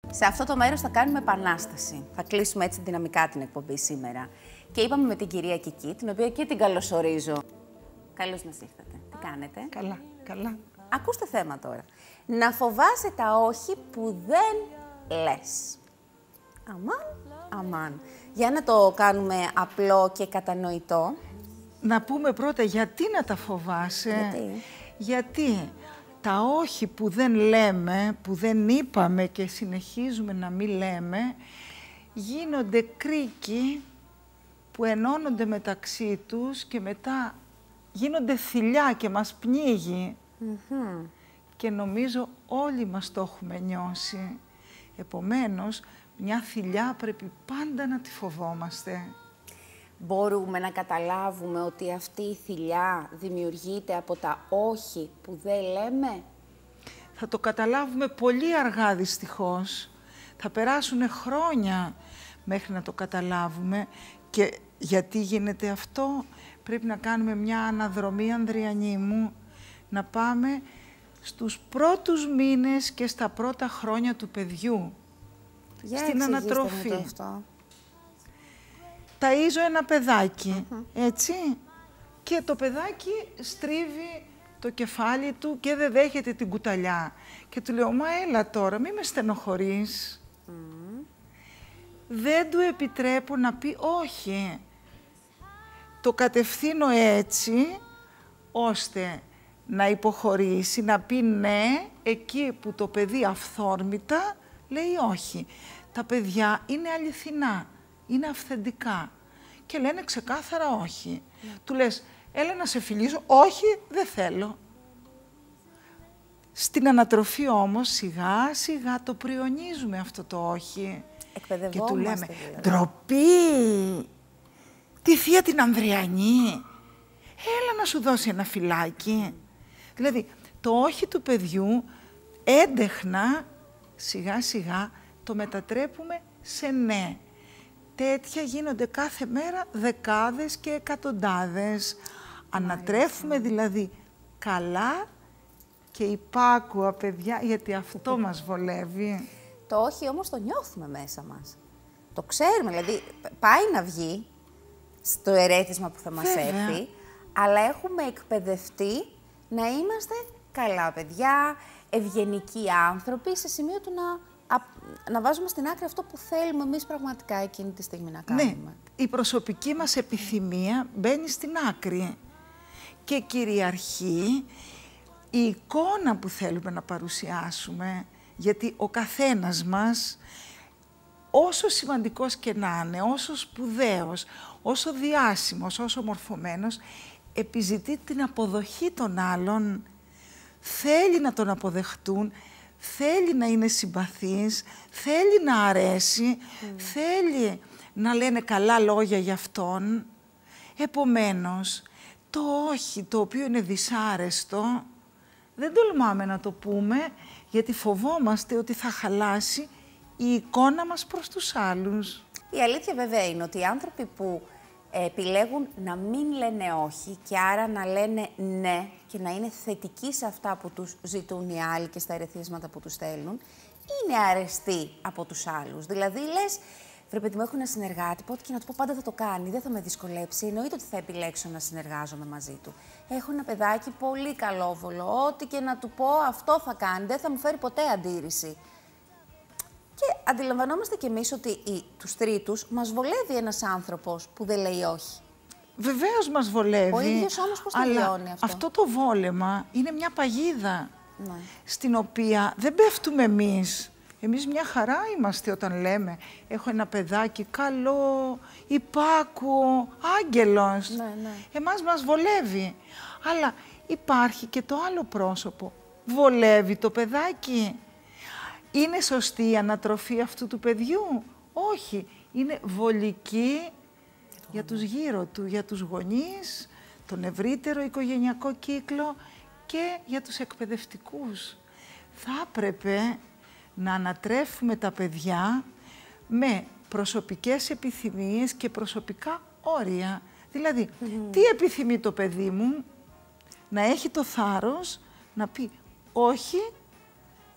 Σε αυτό το μέρος θα κάνουμε επανάσταση. Θα κλείσουμε έτσι δυναμικά την εκπομπή σήμερα. Και είπαμε με την κυρία Κική, την οποία και την καλωσορίζω. Καλώς μας ήρθατε. Τι κάνετε? Καλά, καλά. Ακούστε θέμα τώρα. Να φοβάσαι τα όχι που δεν λες. Αμάν. Για να το κάνουμε απλό και κατανοητό. Να πούμε πρώτα γιατί να τα φοβάσαι. Γιατί τα όχι που δεν λέμε, που δεν είπαμε και συνεχίζουμε να μην λέμε, γίνονται κρίκοι που ενώνονται μεταξύ τους και μετά γίνονται θηλιά και μας πνίγει. Και νομίζω όλοι μας το έχουμε νιώσει. Επομένως, μια θηλιά πρέπει πάντα να τη φοβόμαστε. Μπορούμε να καταλάβουμε ότι αυτή η θηλιά δημιουργείται από τα όχι που δεν λέμε? Θα το καταλάβουμε πολύ αργά δυστυχώς. Θα περάσουν χρόνια μέχρι να το καταλάβουμε. Και γιατί γίνεται αυτό? Πρέπει να κάνουμε μια αναδρομή, Ανδριανή μου, να πάμε στους πρώτους μήνες και στα πρώτα χρόνια του παιδιού. Στην ανατροφή. Ταΐζω ένα παιδάκι, έτσι, και το παιδάκι στρίβει το κεφάλι του και δεν δέχεται την κουταλιά. Και του λέω, μα έλα τώρα, μη με στενοχωρείς. Δεν του επιτρέπω να πει όχι. Το κατευθύνω έτσι, ώστε να υποχωρήσει, να πει ναι, εκεί που το παιδί αυθόρμητα λέει όχι. Τα παιδιά είναι αληθινά, είναι αυθεντικά και λένε ξεκάθαρα όχι. Του λες, έλα να σε φιλήσω, όχι, δεν θέλω. Στην ανατροφή όμως σιγά σιγά το πριονίζουμε αυτό το όχι. Και του λέμε, ντροπή, τη θεία την Ανδριανή, έλα να σου δώσει ένα φυλάκι. Δηλαδή, το όχι του παιδιού έντεχνα σιγά σιγά το μετατρέπουμε σε ναι. Τέτοια γίνονται κάθε μέρα δεκάδες και εκατοντάδες. Ανατρέφουμε δηλαδή καλά και υπάκουα παιδιά, γιατί αυτό μας βολεύει. Το όχι όμως το νιώθουμε μέσα μας. Το ξέρουμε, δηλαδή πάει να βγει στο ερέθισμα που θα μας έρθει, αλλά έχουμε εκπαιδευτεί να είμαστε καλά παιδιά, ευγενικοί άνθρωποι, σε σημείο του να βάζουμε στην άκρη αυτό που θέλουμε εμείς πραγματικά εκείνη τη στιγμή να κάνουμε. Ναι, η προσωπική μας επιθυμία μπαίνει στην άκρη και κυριαρχεί η εικόνα που θέλουμε να παρουσιάσουμε, γιατί ο καθένας μας, όσο σημαντικός και να είναι, όσο σπουδαίος, όσο διάσημος, όσο μορφωμένος, επιζητεί την αποδοχή των άλλων, θέλει να τον αποδεχτούν, θέλει να είναι συμπαθής, θέλει να αρέσει, θέλει να λένε καλά λόγια για αυτόν. Επομένως, το όχι, το οποίο είναι δυσάρεστο, δεν τολμάμε να το πούμε, γιατί φοβόμαστε ότι θα χαλάσει η εικόνα μας προς τους άλλους. Η αλήθεια βέβαια είναι ότι οι άνθρωποι που επιλέγουν να μην λένε όχι και άρα να λένε ναι και να είναι θετικοί σε αυτά που τους ζητούν οι άλλοι και στα ερεθίσματα που τους στέλνουν, είναι αρεστοί από τους άλλους. Δηλαδή λες, βρε παιδί μου, έχω ένα συνεργάτη, πότε και να του πω πάντα θα το κάνει, δεν θα με δυσκολέψει, εννοείται ότι θα επιλέξω να συνεργάζομαι μαζί του. Έχω ένα παιδάκι πολύ καλόβολο, ό,τι και να του πω αυτό θα κάνει, δεν θα μου φέρει ποτέ αντίρρηση. Και αντιλαμβανόμαστε κι εμείς ότι τους τρίτους μας βολεύει ένας άνθρωπος που δεν λέει όχι. Βεβαίως μας βολεύει. Ο ίδιος όμως πώς το βιώνει αυτό? Αυτό το βόλεμα είναι μια παγίδα, στην οποία δεν πέφτουμε εμείς. Εμείς μια χαρά είμαστε όταν λέμε έχω ένα παιδάκι καλό, υπάκουο, άγγελος. Εμάς μας βολεύει. Αλλά υπάρχει και το άλλο πρόσωπο. Βολεύει το παιδάκι. Είναι σωστή η ανατροφή αυτού του παιδιού? Όχι. Είναι βολική για τους γύρω του, για τους γονείς, τον ευρύτερο οικογενειακό κύκλο και για τους εκπαιδευτικούς. Θα έπρεπε να ανατρέφουμε τα παιδιά με προσωπικές επιθυμίες και προσωπικά όρια. Δηλαδή, τι επιθυμεί το παιδί μου? Να έχει το θάρρος να πει όχι,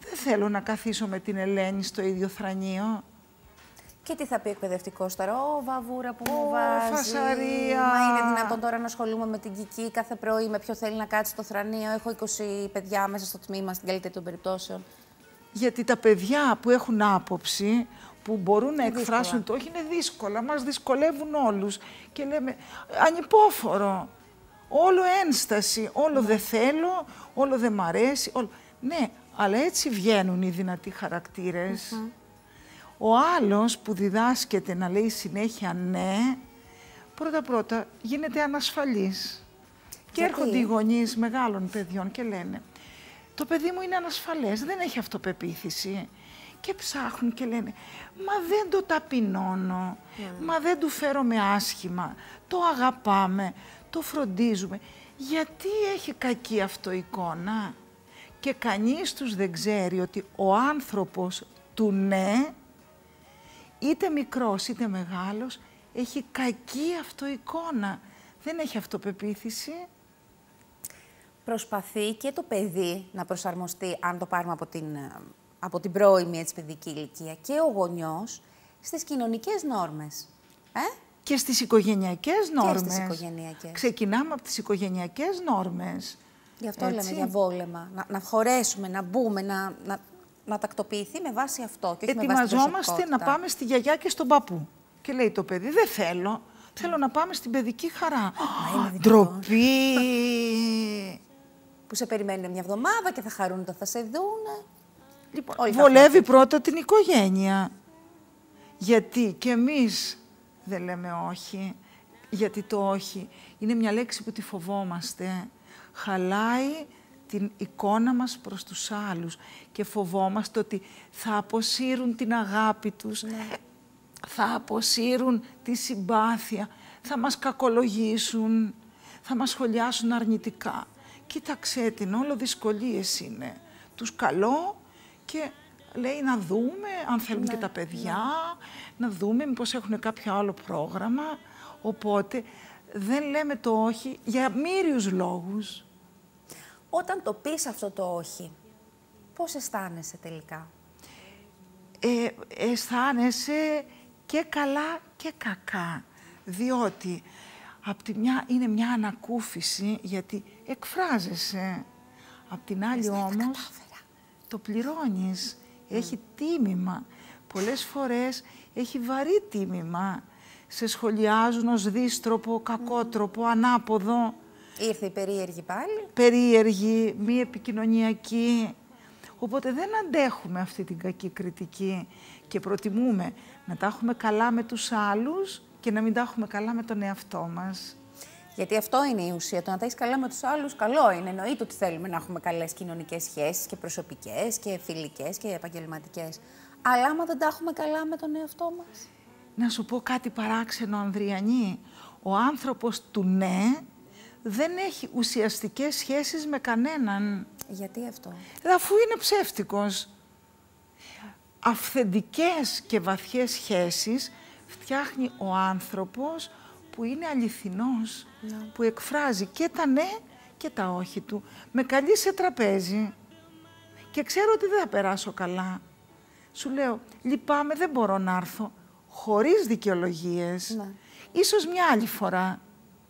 Δεν θέλω να καθίσω με την Ελένη στο ίδιο θρανείο. Και τι θα πει εκπαιδευτικός τώρα, βαβούρα που μου βάζει. Φασαρία. Μα είναι δυνατόν τώρα να ασχολούμαι με την Κική κάθε πρωί, με ποιο θέλει να κάτσει στο θρανείο. Έχω 20 παιδιά μέσα στο τμήμα, στην καλύτερη των περιπτώσεων. Γιατί τα παιδιά που έχουν άποψη, που μπορούν να εκφράσουν δύσκολα. το όχι, είναι δύσκολα. Μας δυσκολεύουν όλους. Και λέμε, ανυπόφορο. Όλο ένσταση, όλο δεν θέλω, όλο δεν μ' αρέσει. Ναι, αλλά έτσι βγαίνουν οι δυνατοί χαρακτήρες. Ο άλλος που διδάσκεται να λέει συνέχεια ναι, πρώτα-πρώτα γίνεται ανασφαλής. Και έρχονται οι γονείς μεγάλων παιδιών και λένε, το παιδί μου είναι ανασφαλές, δεν έχει αυτοπεποίθηση. Και ψάχνουν και λένε, μα δεν το ταπεινώνω, μα δεν του φέρομαι άσχημα, το αγαπάμε, το φροντίζουμε. Γιατί έχει κακή αυτοεικόνα? Και κανείς τους δεν ξέρει ότι ο άνθρωπος του ναι, είτε μικρός είτε μεγάλος, έχει κακή αυτοεικόνα. Δεν έχει αυτοπεποίθηση. Προσπαθεί και το παιδί να προσαρμοστεί, αν το πάρουμε από την πρώιμη έτσι, παιδική ηλικία, και ο γονιός στις κοινωνικές νόρμες. Και στις οικογενειακές νόρμες. Και στις οικογενειακές. Ξεκινάμε από τις οικογενειακές νόρμες. Γι' αυτό λέμε διαβόλεμα. Να χωρέσουμε, να μπούμε, να τακτοποιηθεί με βάση αυτό. Και όχι ετοιμαζόμαστε να πάμε στη γιαγιά και στον παππού. Και λέει το παιδί, δεν θέλω. Θέλω να πάμε στην παιδική χαρά. Ντροπή! Που σε περιμένουν μια εβδομάδα και θα χαρούν όταν θα σε δούνε. Λοιπόν, βολεύει πρώτα την οικογένεια. Γιατί και εμείς δεν λέμε όχι. Γιατί το όχι είναι μια λέξη που τη φοβόμαστε. Χαλάει την εικόνα μας προς τους άλλους και φοβόμαστε ότι θα αποσύρουν την αγάπη τους, θα αποσύρουν τη συμπάθεια, θα μας κακολογήσουν, θα μας σχολιάσουν αρνητικά. Κοίταξέ την, όλο δυσκολίες είναι. Τους καλώ και λέει να δούμε αν θέλουν και τα παιδιά, να δούμε μήπως έχουν κάποιο άλλο πρόγραμμα. Οπότε δεν λέμε το όχι για μύριους λόγους. Όταν το πεις αυτό το όχι, πώς αισθάνεσαι τελικά? Αισθάνεσαι και καλά και κακά. Διότι απ' τη μια είναι μια ανακούφιση γιατί εκφράζεσαι. Απ' την άλλη όμως το πληρώνεις. Έχει τίμημα. Πολλές φορές έχει βαρύ τίμημα. Σε σχολιάζουν ως δύστροπο, κακότροπο, ανάποδο. Ήρθε η περίεργη πάλι. Περίεργη, μη επικοινωνιακή. Οπότε δεν αντέχουμε αυτή την κακή κριτική και προτιμούμε να τα έχουμε καλά με τους άλλους και να μην τα έχουμε καλά με τον εαυτό μας. Γιατί αυτό είναι η ουσία. Το να τα έχεις καλά με τους άλλους, καλό είναι. Εννοείται ότι θέλουμε να έχουμε καλές κοινωνικές σχέσεις και προσωπικές και φιλικές και επαγγελματικές. Αλλά άμα δεν τα έχουμε καλά με τον εαυτό μας. Να σου πω κάτι παράξενο, Ανδριανή. Ο άνθρωπος του ναι δεν έχει ουσιαστικές σχέσεις με κανέναν. Γιατί αυτό? Αφού είναι ψεύτικος. Αυθεντικές και βαθιές σχέσεις φτιάχνει ο άνθρωπος που είναι αληθινός, που εκφράζει και τα ναι και τα όχι του. Με καλεί σε τραπέζι και ξέρω ότι δεν θα περάσω καλά. Σου λέω, λυπάμαι, δεν μπορώ να έρθω, χωρίς δικαιολογίες. Ίσως μια άλλη φορά.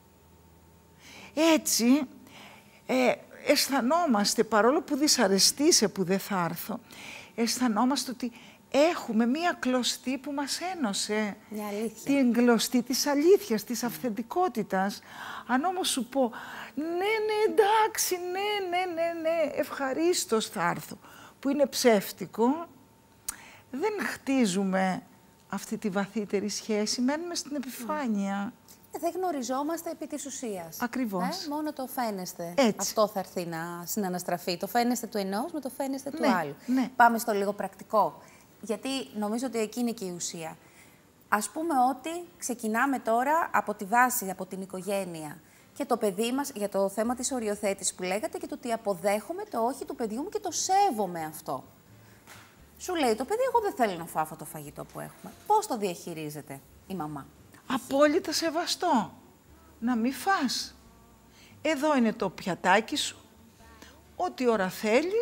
Έτσι, αισθανόμαστε, παρόλο που δυσαρεστήσε που δεν θα έρθω, αισθανόμαστε ότι έχουμε μία κλωστή που μας ένωσε. Μια αλήθεια. Την κλωστή της αλήθειας, της αυθεντικότητας. Αν όμως σου πω, ναι, εντάξει, ναι, ευχαρίστως θα έρθω, που είναι ψεύτικο, δεν χτίζουμε αυτή τη βαθύτερη σχέση, μένουμε στην επιφάνεια. Δεν γνωριζόμαστε επί της ουσίας. Ακριβώς. Μόνο το φαίνεστε. Έτσι. Αυτό θα έρθει να συναναστραφεί. Το φαίνεστε του ενός με το φαίνεστε του άλλου. Ναι. Πάμε στο λίγο πρακτικό. Γιατί νομίζω ότι εκεί είναι και η ουσία. Ας πούμε ότι ξεκινάμε τώρα από τη βάση, από την οικογένεια. Και το παιδί μας, για το θέμα της οριοθέτησης που λέγατε και το ότι αποδέχομαι το όχι του παιδιού μου και το σέβομαι αυτό. Σου λέει το παιδί, εγώ δεν θέλω να φάω αυτό το φαγητό που έχουμε. Πώς το διαχειρίζεται η μαμά? Απόλυτα σεβαστό. Να μην φας. Εδώ είναι το πιατάκι σου. Ό,τι ώρα θέλεις,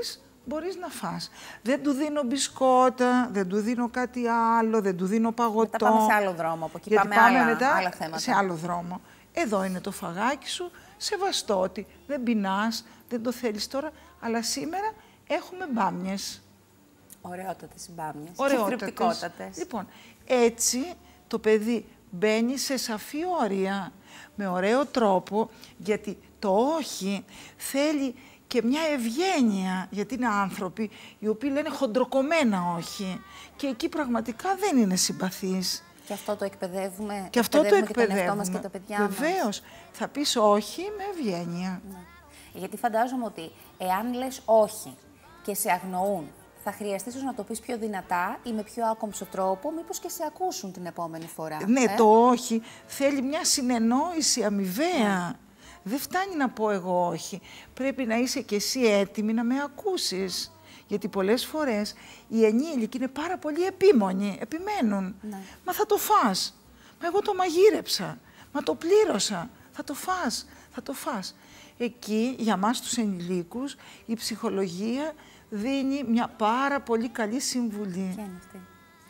μπορείς να φας. Δεν του δίνω μπισκότα, δεν του δίνω κάτι άλλο, δεν του δίνω παγωτό. Μετά πάμε σε άλλο δρόμο, από εκεί πάμε μετά άλλα θέματα. Σε άλλο δρόμο. Εδώ είναι το φαγάκι σου, σεβαστό ότι δεν πεινάς, δεν το θέλεις τώρα, αλλά σήμερα έχουμε μπάμιες. Ωραιότατες οι μπάμιες. Ωραιότατες. Και θρεπτικότατες. Λοιπόν, έτσι το παιδί μπαίνει σε σαφή όρια, με ωραίο τρόπο, γιατί το όχι θέλει και μια ευγένεια, γιατί είναι άνθρωποι οι οποίοι λένε χοντροκομμένα όχι. Και εκεί πραγματικά δεν είναι συμπαθείς. Και αυτό το εκπαιδεύουμε. Και αυτό το εκπαιδεύουμε. Και τον εαυτό μας και τα παιδιά μας. Βεβαίως. Θα πεις όχι με ευγένεια. Ναι. Γιατί φαντάζομαι ότι εάν λες όχι και σε αγνοούν, θα χρειαστεί ίσως να το πεις πιο δυνατά ή με πιο άκομψο τρόπο, μήπως και σε ακούσουν την επόμενη φορά. Ναι, το όχι θέλει μια συνεννόηση αμοιβαία. Δεν φτάνει να πω εγώ όχι. Πρέπει να είσαι και εσύ έτοιμη να με ακούσεις. Γιατί πολλές φορές οι ενήλικοι είναι πάρα πολύ επίμονοι, επιμένουν. Ναι. Μα θα το φας. Μα εγώ το μαγείρεψα. Μα το πλήρωσα. Θα το φας. Θα το φας. Εκεί, για μας τους ενηλίκους, η ψυχολογία δίνει μια πάρα πολύ καλή συμβουλή. Ποια είναι αυτή?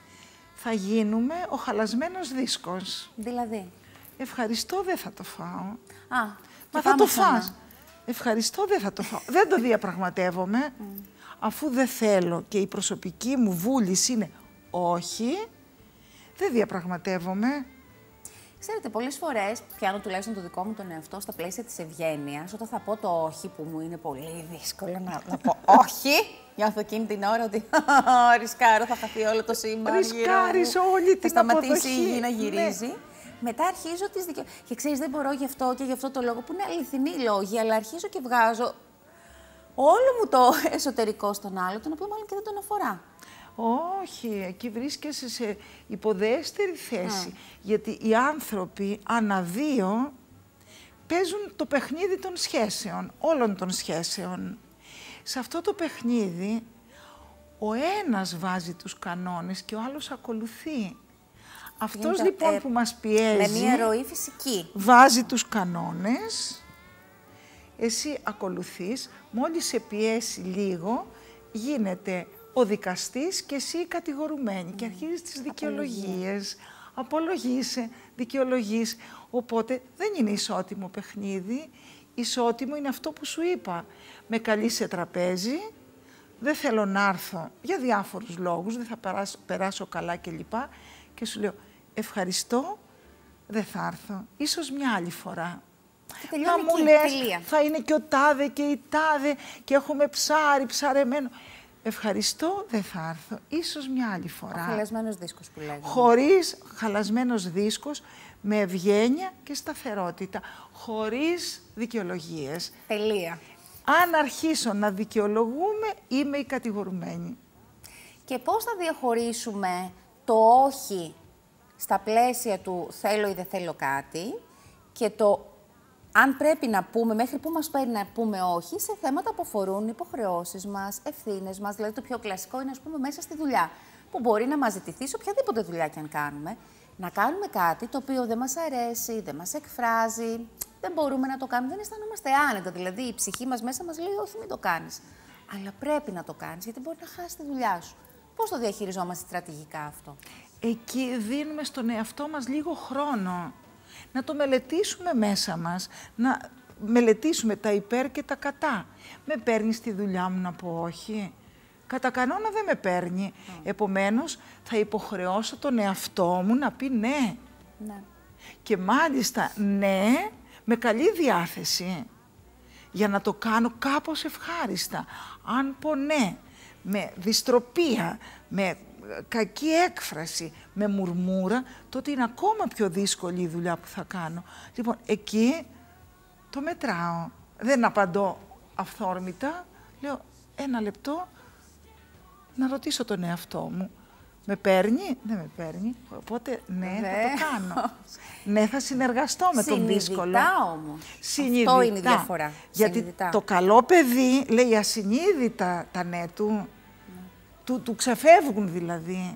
Θα γίνουμε ο χαλασμένος δίσκος. Δηλαδή? Ευχαριστώ, δεν θα το φάω. Μα θα το φας. Ευχαριστώ, δεν θα το φάω. Δεν το διαπραγματεύομαι. Αφού δεν θέλω και η προσωπική μου βούληση είναι όχι, δεν διαπραγματεύομαι. Ξέρετε, πολλές φορές, πιάνω τουλάχιστον το δικό μου τον εαυτό στα πλαίσια της ευγένειας, όταν θα πω το όχι, που μου είναι πολύ δύσκολο να πω όχι, νιώθω εκείνη την ώρα ότι ρισκάρω, θα χαθεί όλο το σύμπαν. Ρισκάρεις όλη την θα αποδοχή. σταματήσει η γη να γυρίζει. Ναι. Μετά αρχίζω τις δικαιολογίες. Και ξέρεις, δεν μπορώ γι' αυτό και γι' αυτό το λόγο, που είναι αληθινοί λόγοι, αλλά αρχίζω και βγάζω όλο μου το εσωτερικό στον άλλο, τον οποίο μάλλον και δεν τον αφορά. Όχι, εκεί βρίσκεσαι σε υποδέστερη θέση. Γιατί οι άνθρωποι αναδύο παίζουν το παιχνίδι των σχέσεων, όλων των σχέσεων. Σε αυτό το παιχνίδι ο ένας βάζει τους κανόνες και ο άλλος ακολουθεί. Αυτός λοιπόν που μας πιέζει, με μια ροή φυσική, βάζει τους κανόνες, εσύ ακολουθείς, μόλις σε πιέσει λίγο, γίνεται ο δικαστής και εσύ η κατηγορουμένη και αρχίζεις τις δικαιολογίες. Απολογείσαι, δικαιολογείς. Οπότε δεν είναι ισότιμο παιχνίδι. Ισότιμο είναι αυτό που σου είπα. Με καλείς σε τραπέζι, δεν θέλω να έρθω για διάφορους λόγους, δεν θα περάσω καλά κλπ. Και σου λέω ευχαριστώ, δεν θα έρθω. Ίσως μια άλλη φορά. Να μου λες, θα είναι και ο τάδε και η τάδε και έχουμε ψαρεμένο. Ευχαριστώ, δεν θα έρθω. Ίσως μια άλλη φορά. Ο χαλασμένος δίσκος που λέγαμε. Χωρίς χαλασμένος δίσκος, με ευγένεια και σταθερότητα. Χωρίς δικαιολογίες. Τελεία. Αν αρχίσω να δικαιολογούμε, είμαι η κατηγορουμένη. Και πώς θα διαχωρίσουμε το όχι στα πλαίσια του θέλω ή δεν θέλω κάτι και το αν πρέπει να πούμε, μέχρι πού μας παίρνει να πούμε όχι σε θέματα που αφορούν υποχρεώσεις μας, ευθύνες μας. Δηλαδή το πιο κλασικό είναι, ας πούμε, μέσα στη δουλειά, που μπορεί να μας ζητηθεί σε οποιαδήποτε δουλειά και αν κάνουμε, να κάνουμε κάτι το οποίο δεν μας αρέσει, δεν μας εκφράζει, δεν μπορούμε να το κάνουμε, δεν αισθανόμαστε άνετα. Δηλαδή η ψυχή μας μέσα μας λέει όχι, μην το κάνεις. Αλλά πρέπει να το κάνεις, γιατί μπορεί να χάσεις τη δουλειά σου. Πώς το διαχειριζόμαστε στρατηγικά αυτό? Εκεί δίνουμε στον εαυτό μας λίγο χρόνο. Να το μελετήσουμε μέσα μας, να μελετήσουμε τα υπέρ και τα κατά. Με παίρνει στη δουλειά μου να πω όχι? Κατά κανόνα δεν με παίρνει. Επομένως, θα υποχρεώσω τον εαυτό μου να πει ναι. Και μάλιστα ναι, με καλή διάθεση. Για να το κάνω κάπως ευχάριστα. Αν πω ναι, με δυστροπία, με κακή έκφραση, με μουρμούρα, τότε είναι ακόμα πιο δύσκολη η δουλειά που θα κάνω. Λοιπόν, εκεί το μετράω. Δεν απαντώ αυθόρμητα. Λέω, ένα λεπτό, να ρωτήσω τον εαυτό μου. Με παίρνει, δεν με παίρνει. Οπότε, ναι, θα το κάνω. Ναι, θα συνεργαστώ με τον δύσκολο. Συνειδητά όμως. Συνειδητά. Αυτό είναι η διαφορά. Γιατί συνειδητά. Το καλό παιδί λέει ασυνείδητα τα ναι του. Του ξεφεύγουν δηλαδή.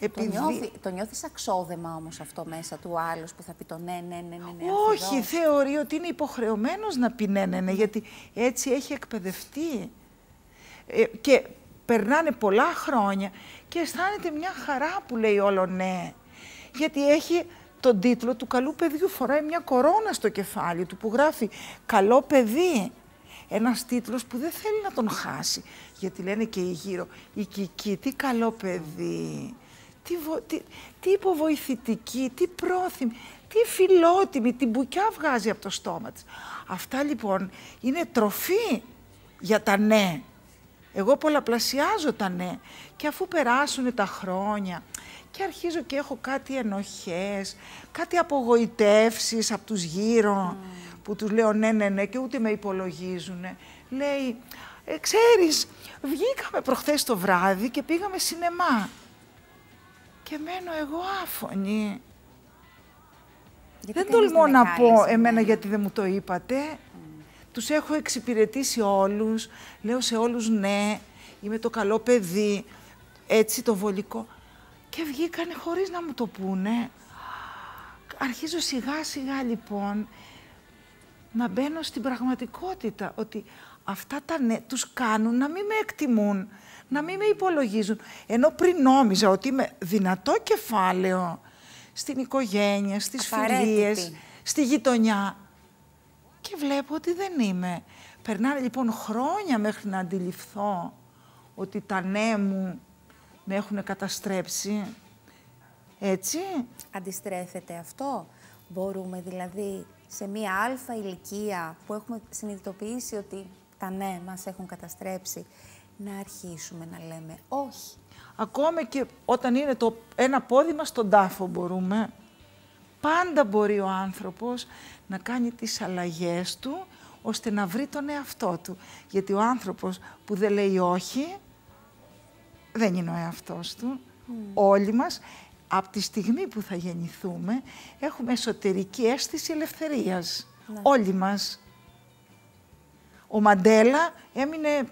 Το νιώθεις αξόδεμα όμως αυτό μέσα του άλλος που θα πει το ναι. Όχι, θεωρεί ότι είναι υποχρεωμένος να πει ναι, γιατί έτσι έχει εκπαιδευτεί. Και περνάνε πολλά χρόνια και αισθάνεται μια χαρά που λέει όλο ναι. Γιατί έχει τον τίτλο του καλού παιδιού, φοράει μια κορώνα στο κεφάλι του που γράφει «Καλό παιδί». Ένας τίτλος που δεν θέλει να τον χάσει. Γιατί λένε και οι γύρω, η Κική, τι καλό παιδί, τι υποβοηθητική, τι πρόθυμη, τι φιλότιμη, την μπουκιά βγάζει από το στόμα της. Αυτά λοιπόν είναι τροφή για τα ναι. Εγώ πολλαπλασιάζω τα ναι και αφού περάσουν τα χρόνια και αρχίζω και έχω κάτι ενοχές, κάτι απογοητεύσεις από τους γύρω που τους λέω ναι και ούτε με υπολογίζουν. Λέει, ξέρεις, βγήκαμε προχθές το βράδυ και πήγαμε σινεμά και μένω εγώ άφωνη. Δεν τολμώ να πω εμένα γιατί δεν μου το είπατε. Τους έχω εξυπηρετήσει όλους, λέω σε όλους ναι, είμαι το καλό παιδί, έτσι το βολικό. Και βγήκανε χωρίς να μου το πούνε. Αρχίζω σιγά σιγά λοιπόν να μπαίνω στην πραγματικότητα, ότι αυτά τα ναι τους κάνουν να μην με εκτιμούν, να μην με υπολογίζουν. Ενώ πριν νόμιζα ότι είμαι δυνατό κεφάλαιο στην οικογένεια, στις φιλίες, στη γειτονιά. Και βλέπω ότι δεν είμαι. Περνάνε λοιπόν χρόνια μέχρι να αντιληφθώ ότι τα ναι μου με έχουν καταστρέψει. Έτσι. Αντιστρέφεται αυτό. Μπορούμε δηλαδή σε μία αλφα ηλικία που έχουμε συνειδητοποιήσει ότι τα ναι μας έχουν καταστρέψει, να αρχίσουμε να λέμε όχι. Ακόμα και όταν είναι ένα πόδι μας στον τάφο μπορούμε. Πάντα μπορεί ο άνθρωπος να κάνει τις αλλαγές του ώστε να βρει τον εαυτό του. Γιατί ο άνθρωπος που δεν λέει όχι, δεν είναι ο εαυτός του. Όλοι μας, από τη στιγμή που θα γεννηθούμε, έχουμε εσωτερική αίσθηση ελευθερίας. Ναι. Όλοι μας. Ο Μαντέλα έμεινε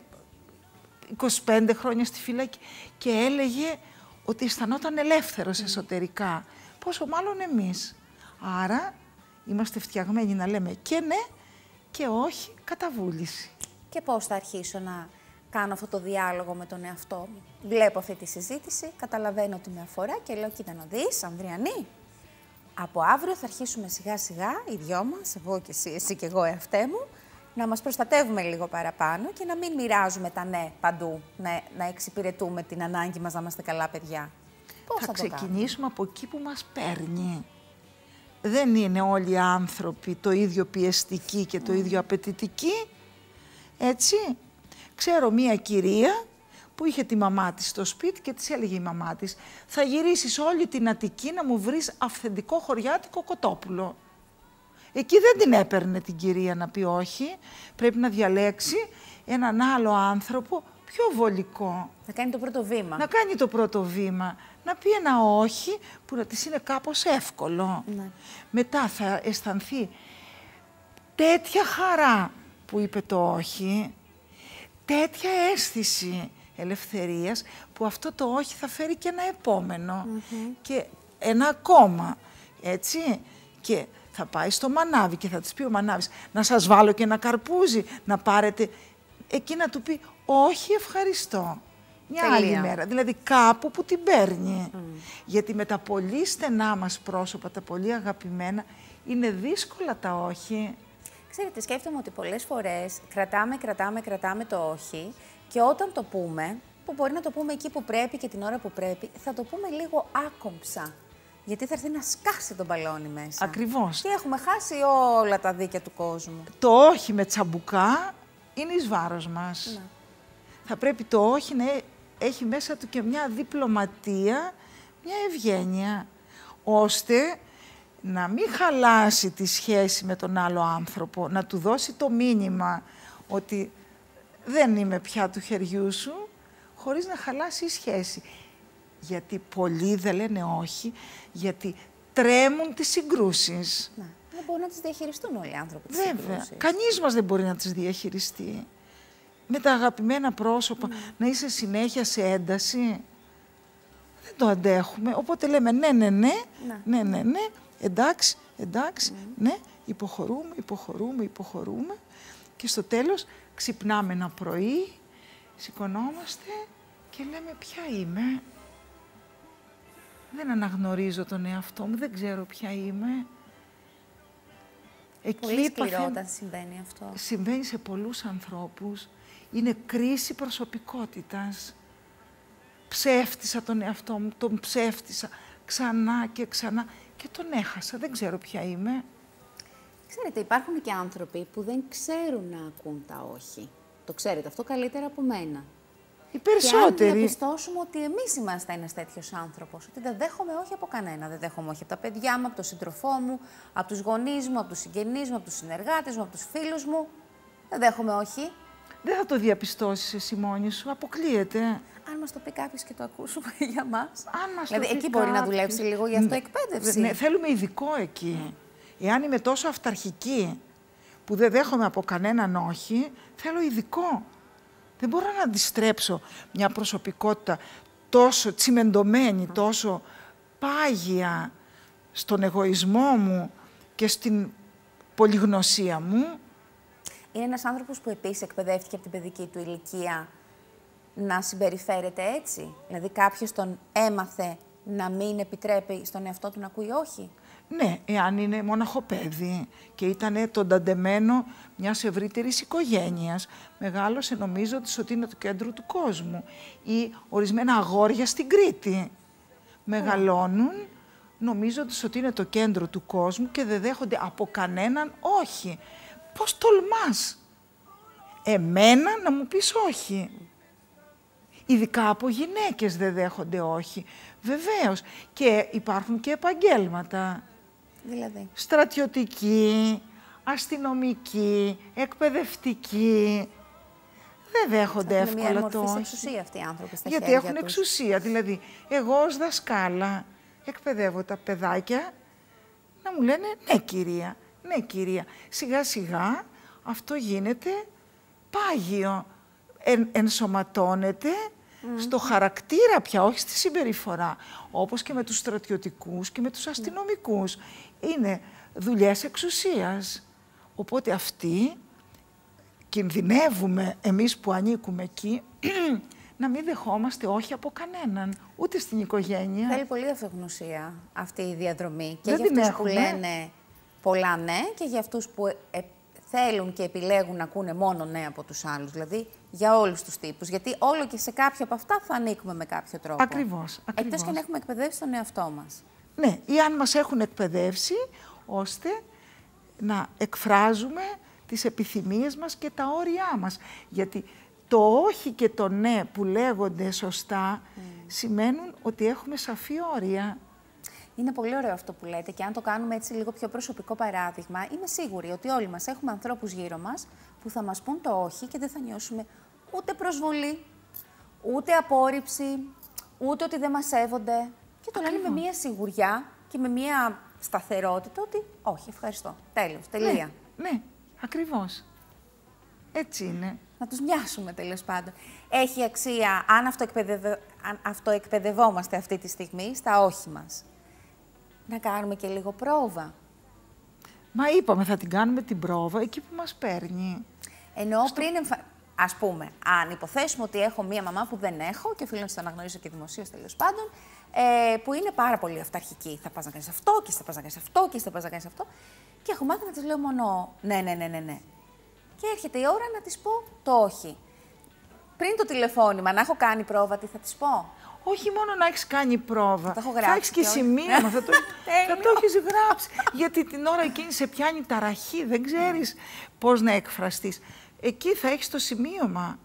25 χρόνια στη φυλακή και έλεγε ότι αισθανόταν ελεύθερος εσωτερικά. Πόσο μάλλον εμείς. Άρα είμαστε φτιαγμένοι να λέμε και ναι και όχι κατά βούληση. Και πώς θα αρχίσω να κάνω αυτό το διάλογο με τον εαυτό μου? Βλέπω αυτή τη συζήτηση, καταλαβαίνω ότι με αφορά και λέω, κοίτα να δεις, Ανδριανή, από αύριο θα αρχίσουμε σιγά σιγά οι δυο μας, εγώ και εσύ και εγώ εαυτέ μου, να μας προστατεύουμε λίγο παραπάνω και να μην μοιράζουμε τα ναι παντού, να εξυπηρετούμε την ανάγκη μας να είμαστε καλά παιδιά. Πώς θα ξεκινήσουμε από εκεί που μας παίρνει. Δεν είναι όλοι οι άνθρωποι το ίδιο πιεστικοί και το ίδιο απαιτητικοί. Έτσι. Ξέρω μία κυρία που είχε τη μαμά της στο σπίτι και της έλεγε η μαμά της, θα γυρίσεις όλη την Αττική να μου βρεις αυθεντικό χωριάτικο κοτόπουλο. Εκεί δεν την έπαιρνε την κυρία να πει όχι, πρέπει να διαλέξει έναν άλλο άνθρωπο πιο βολικό. Να κάνει το πρώτο βήμα. Να κάνει το πρώτο βήμα. Να πει ένα όχι που να της είναι κάπως εύκολο. Ναι. Μετά θα αισθανθεί τέτοια χαρά που είπε το όχι, τέτοια αίσθηση ελευθερίας που αυτό το όχι θα φέρει και ένα επόμενο και ένα ακόμα, έτσι. Και θα πάει στο μανάβι και θα της πει ο μανάβης να σας βάλω και ένα καρπούζι, να πάρετε. Εκεί να του πει όχι ευχαριστώ. Μια άλλη μέρα, δηλαδή κάπου που την παίρνει. Γιατί με τα πολύ στενά μας πρόσωπα, τα πολύ αγαπημένα, είναι δύσκολα τα όχι. Ξέρετε, σκέφτομαι ότι πολλές φορές κρατάμε το όχι και όταν το πούμε, που μπορεί να το πούμε εκεί που πρέπει και την ώρα που πρέπει, θα το πούμε λίγο άκομψα. Γιατί θα έρθει να σκάσει τον μπαλόνι μέσα. Ακριβώς. Και έχουμε χάσει όλα τα δίκαια του κόσμου. Το όχι με τσαμπουκά είναι εις βάρος μας. Ναι. Θα πρέπει το όχι να έχει μέσα του και μια διπλωματία, μια ευγένεια, ώστε να μην χαλάσει τη σχέση με τον άλλο άνθρωπο, να του δώσει το μήνυμα ότι δεν είμαι πια του χεριού σου, χωρίς να χαλάσει η σχέση. Γιατί πολλοί δεν λένε όχι, γιατί τρέμουν τις συγκρούσεις. Ναι. Δεν μπορούν να τις διαχειριστούν όλοι οι άνθρωποι τις συγκρούσεις. Κανείς μας δεν μπορεί να τις διαχειριστεί. Με τα αγαπημένα πρόσωπα, να είσαι συνέχεια σε ένταση, δεν το αντέχουμε. Οπότε λέμε ναι, εντάξει, ναι, υποχωρούμε και στο τέλος ξυπνάμε ένα πρωί Σηκωνόμαστε και λέμε ποια είμαι. Δεν αναγνωρίζω τον εαυτό μου, δεν ξέρω ποια είμαι. Πολύ σκληρό όταν συμβαίνει αυτό. Συμβαίνει σε πολλούς ανθρώπους. Είναι κρίση προσωπικότητας. Ψεύτισα τον εαυτό μου, τον ψεύτισα ξανά και ξανά και τον έχασα, δεν ξέρω ποια είμαι. Ξέρετε, υπάρχουν και άνθρωποι που δεν ξέρουν να ακούν τα όχι. Το ξέρετε αυτό καλύτερα από μένα. Οι περισσότεροι. Και αν διαπιστώσουμε ότι εμείς είμαστε ένας τέτοιος άνθρωπος, ότι δεν δέχομαι όχι από κανένα, δεν δέχομαι όχι από τα παιδιά μου, από τον σύντροφό μου, από τους γονείς μου, από τους συγγενείς μου, από τους συνεργάτες μου, από τους φίλους μου, δεν δέχομαι όχι. Δεν θα το διαπιστώσεις εσύ μόνη σου, αποκλείεται. Αν μας το πει κάποιος και το ακούσουμε για μας. Αν μας δηλαδή, το πει εκεί μπορεί να δουλέψει λίγο για αυτοεκπαίδευση. Ναι, θέλουμε ειδικό εκεί. Εάν είμαι τόσο αυταρχική που δεν δέχομαι από κανέναν όχι, θέλω ειδικό. Δεν μπορώ να αντιστρέψω μια προσωπικότητα τόσο τσιμεντωμένη, τόσο πάγια στον εγωισμό μου και στην πολυγνωσία μου. Είναι ένας άνθρωπος που επίσης εκπαιδεύτηκε από την παιδική του ηλικία να συμπεριφέρεται έτσι. Δηλαδή κάποιος τον έμαθε να μην επιτρέπει στον εαυτό του να ακούει όχι. Ναι, εάν είναι μοναχό παιδί και ήταν το νταντεμένο μιας ευρύτερης οικογένειας, μεγάλωσε νομίζοντας ότι είναι το κέντρο του κόσμου. Ή ορισμένα αγόρια στην Κρήτη μεγαλώνουν νομίζοντας ότι είναι το κέντρο του κόσμου και δεν δέχονται από κανέναν όχι. Πώς τολμάς εμένα να μου πεις όχι? Ειδικά από γυναίκες δεν δέχονται όχι. Βεβαίως. Και υπάρχουν και επαγγέλματα. Δηλαδή. Στρατιωτικοί, αστυνομικοί, εκπαιδευτικοί. Δεν δέχονται εύκολα το όχι. Έχουν εξουσία αυτοί οι άνθρωποι στα γιατί χέρια έχουν τους. εξουσία. Δηλαδή, εγώ ως δασκάλα εκπαιδεύω τα παιδάκια να μου λένε ναι κυρία, ναι κυρία. Σιγά σιγά αυτό γίνεται πάγιο. Ενσωματώνεται στο χαρακτήρα πια, όχι στη συμπεριφορά. Όπως και με τους στρατιωτικούς και με τους αστυνομικούς. Είναι δουλειές εξουσίας. Οπότε αυτοί κινδυνεύουμε εμείς που ανήκουμε εκεί να μην δεχόμαστε όχι από κανέναν, ούτε στην οικογένεια. Θέλει πολύ αυτογνωσία αυτή η διαδρομή. Και δεν για αυτούς έχουμε. που λένε πολλά ναι και για αυτούς που θέλουν και επιλέγουν να ακούνε μόνο ναι από τους άλλους. Δηλαδή για όλους τους τύπους. Γιατί όλο και σε κάποιο από αυτά θα ανήκουμε με κάποιο τρόπο. Ακριβώς. Εκτός και να έχουμε εκπαιδεύσει τον εαυτό μας. Ναι, ή αν μας έχουν εκπαιδεύσει ώστε να εκφράζουμε τις επιθυμίες μας και τα όρια μας. Γιατί το όχι και το ναι που λέγονται σωστά σημαίνουν ότι έχουμε σαφή όρια. Είναι πολύ ωραίο αυτό που λέτε και αν το κάνουμε έτσι λίγο πιο προσωπικό παράδειγμα, είμαι σίγουρη ότι όλοι μας έχουμε ανθρώπους γύρω μας που θα μας πούν το όχι και δεν θα νιώσουμε ούτε προσβολή, ούτε απόρριψη, ούτε ότι δεν μας σέβονται. Και το λένε με μία σιγουριά και με μία σταθερότητα ότι όχι, ευχαριστώ, τέλος, τελεία. Ναι, ακριβώς. Έτσι είναι. Να τους μοιάσουμε τέλος πάντων. Έχει αξία αν αυτοεκπαιδευόμαστε αυτή τη στιγμή στα όχι μας. Να κάνουμε και λίγο πρόβα. Μα είπαμε, θα την κάνουμε την πρόβα εκεί που μας παίρνει. Εννοώ πριν, ας πούμε, αν υποθέσουμε ότι έχω μία μαμά που δεν έχω και οφείλω να το αναγνωρίσω και δημοσίως τέλος πάντων, που είναι πάρα πολύ αυταρχική. Θα πας να κάνεις αυτό και θα πας να κάνεις αυτό και θα πας να κάνεις αυτό. Και έχω μάθει να της λέω μόνο ναι. Και έρχεται η ώρα να της πω το όχι. Πριν το τηλεφώνημα, να έχω κάνει πρόβα, τι θα της πω? Όχι μόνο να έχεις κάνει πρόβα, θα έχεις και σημείωμα, θα το έχεις γράψει. Γιατί την ώρα εκείνη σε πιάνει ταραχή, δεν ξέρεις πώς να εκφραστείς. Εκεί θα έχεις το σημείωμα.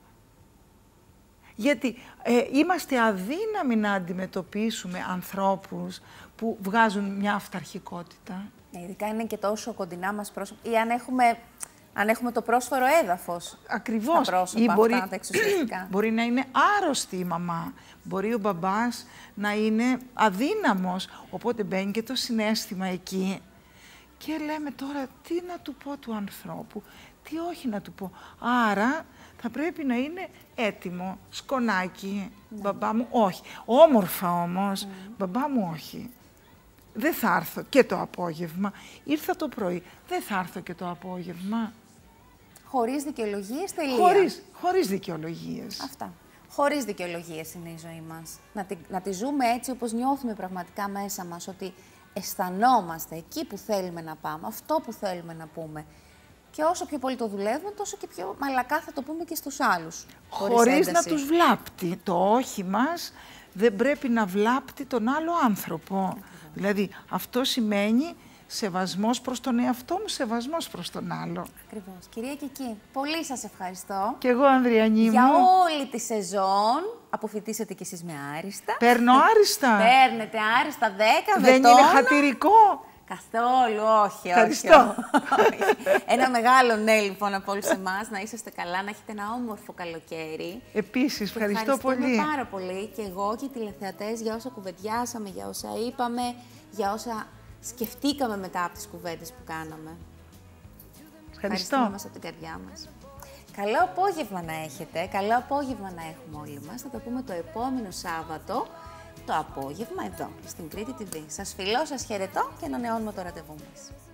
Γιατί είμαστε αδύναμοι να αντιμετωπίσουμε ανθρώπους που βγάζουν μια αυταρχικότητα. Ειδικά είναι και τόσο κοντινά μας πρόσωπα. Ή αν έχουμε το πρόσφορο έδαφος. Ακριβώς. Στα πρόσωπα αυτά, τα εξουσιαστικά. Μπορεί να είναι άρρωστη η μαμά. Μπορεί ο μπαμπάς να είναι αδύναμος. Οπότε μπαίνει και το συναίσθημα εκεί. Και λέμε τώρα τι να του πω του ανθρώπου, τι όχι να του πω. Άρα θα πρέπει να είναι έτοιμο. Σκονάκι, μπαμπά μου όχι. Όμορφα όμως, μπαμπά μου όχι. Δεν θα έρθω και το απόγευμα. Ήρθα το πρωί, δεν θα έρθω και το απόγευμα. Χωρίς δικαιολογίες, τελεία. Χωρίς δικαιολογίες. Αυτά. Χωρίς δικαιολογίες είναι η ζωή μας. Να τη ζούμε έτσι όπως νιώθουμε πραγματικά μέσα μας, ότι αισθανόμαστε εκεί που θέλουμε να πάμε, αυτό που θέλουμε να πούμε. Και όσο πιο πολύ το δουλεύουμε, τόσο και πιο μαλακά θα το πούμε και στους άλλους. Χωρίς να τους βλάπτει. Το όχι μας δεν πρέπει να βλάπτει τον άλλο άνθρωπο. Δηλαδή, αυτό σημαίνει σεβασμός προς τον εαυτό μου, σεβασμός προς τον άλλο. Ακριβώς. Κυρία Κική, πολύ σας ευχαριστώ. Και εγώ, Ανδριανή μου. Για όλη τη σεζόν, αποφοιτήσατε κι εσείς με άριστα. Παίρνω άριστα. Παίρνετε άριστα 10 Δεν είναι χατηρικό. Καθόλου, όχι. Ευχαριστώ. Ένα μεγάλο ναι, λοιπόν, από όλους εμάς. Να είσαστε καλά, να έχετε ένα όμορφο καλοκαίρι. Επίσης, ευχαριστώ πολύ. Πάρα πολύ και εγώ και οι τηλεθεατές για όσα κουβεντιάσαμε, για όσα είπαμε, για όσα σκεφτήκαμε μετά από τις κουβέντες που κάναμε. Ευχαριστούμε μας από την καρδιά μας. Καλό απόγευμα να έχετε, καλό απόγευμα να έχουμε όλοι μας. Θα τα πούμε το επόμενο Σάββατο, το απόγευμα εδώ, στην Κρήτη TV. Σας φιλώ, σας χαιρετώ και ανανεώνουμε το ραντεβού μας.